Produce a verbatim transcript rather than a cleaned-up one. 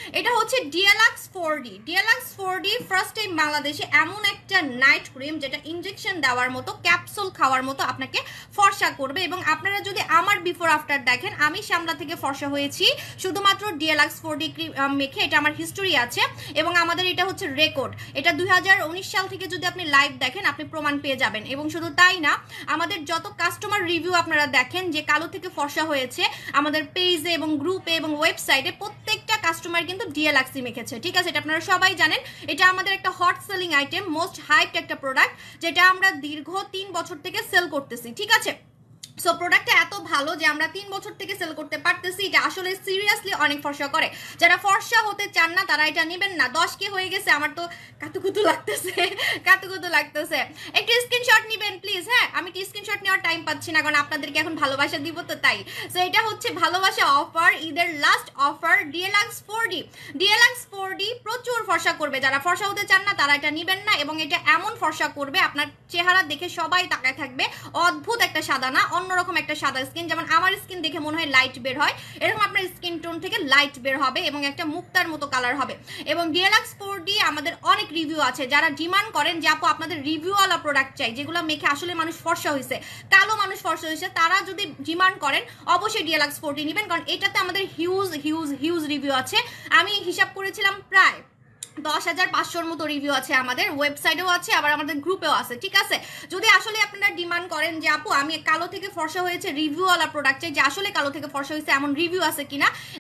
এটা হচ্ছে DLX four D. DLX four D first time বাংলাদেশে এমন একটা নাইট ক্রিম যেটা ইনজেকশন দেওয়ার মতো, ক্যাপসুল খাওয়ার মতো আপনাকে ফর্সা করবে। এবং আপনারা যদি আমার বিফোর আফটার দেখেন, আমি শ্যামলা থেকে ফর্সা হয়েছি শুধুমাত্র ডিএলএক্স ফোর ডি ক্রিম মেখে। এটা আমার হিস্টোরি আছে এবং আমাদের এটা হচ্ছে রেকর্ড। এটা দুই হাজার উনিশ সাল থেকে যদি আপনি লাইভ দেখেন আপনি প্রমাণ পেয়ে যাবেন। এবং শুধু তাই না, আমাদের যত কাস্টমার রিভিউ আপনারা দেখেন যে কালো থেকে ফর্সা হয়েছে, আমাদের পেজে এবং গ্রুপে এবং ওয়েবসাইটে প্রত্যেকটা কাস্টমার কিন্তু ডিএলএক্সই মেখেছে, ঠিক আছে? এটা আপনারা সবাই জানেন। এটা আমাদের একটা hot selling item, most hyped একটা প্রোডাক্ট, যেটা আমরা দীর্ঘ তিন বছর থেকে সেল করতেছি, ঠিক আছে? সো প্রোডাক্টটা এত ভালো যে আমরা তিন বছর থেকে সেল করতে পারতেছি। এটা আসলে সিরিয়াসলি অনেক ফর্সা করে। যারা ফর্সা হতে চান না তারা এটা নেবেন না। দশ কে হয়ে গেছে, আমার তো কাতুকুতু লাগতেছে, কাতুকুতু লাগতেছে। একটু স্ক্রিনশট নেবেন প্লিজ। হ্যাঁ, আমি একটু স্ক্রিনশট নেওয়ার টাইম পাচ্ছি না, কারণ আপনাদেরকে এখন ভালোবাসা দিব তো তাই। সো এটা হচ্ছে ভালোবাসা অফার, ঈদের last offer, DLX four D. DLX four D প্রচুর ফর্সা করবে। যারা ফর্সা হতে চান না তারা এটা নেবেন না। এবং এটা এমন ফর্সা করবে আপনার চেহারা দেখে সবাই তাকায় থাকবে। অদ্ভুত একটা সাদা না, অন্যরকম একটা সাদা স্কিন। যেমন আমার স্কিন দেখে মনে হয় লাইট বের হয়, এরকম আপনার স্কিন টোন থেকে লাইট বের হবে এবং একটা মুক্তার মতো কালার হবে। এবং ডিএলএক্স ফোর ডি আমাদের অনেক রিভিউ আছে। যারা ডিমান্ড করেন যে আপু আপনাদের রিভিউওয়ালা প্রোডাক্ট চাই, যেগুলো মেখে আসলে মানুষ ফর্সা হয়েছে, কালো মানুষ ফর্সা হয়েছে, তারা যদি ডিমান্ড করেন অবশ্যই ডিএলএক্স ফোর ডি নেবেন, কারণ এটাতে আমাদের হিউজ হিউজ হিউজ রিভিউ আছে। আমি হিসাব করেছিলাম প্রায় দশ হাজার পাঁচশোর মতো রিভিউ আছে, আমাদের ওয়েবসাইটেও আছে, আবার আমাদের গ্রুপেও আছে, ঠিক আছে? যদি আসলে আপনারা ডিমান্ড করেন যে আপু আমি কালো থেকে ফর্সা হয়েছে রিভিউওয়ালা প্রোডাক্ট চাই, যে আসলে কালো থেকে ফর্সা হয়েছে এমন রিভিউ আছে কিনা,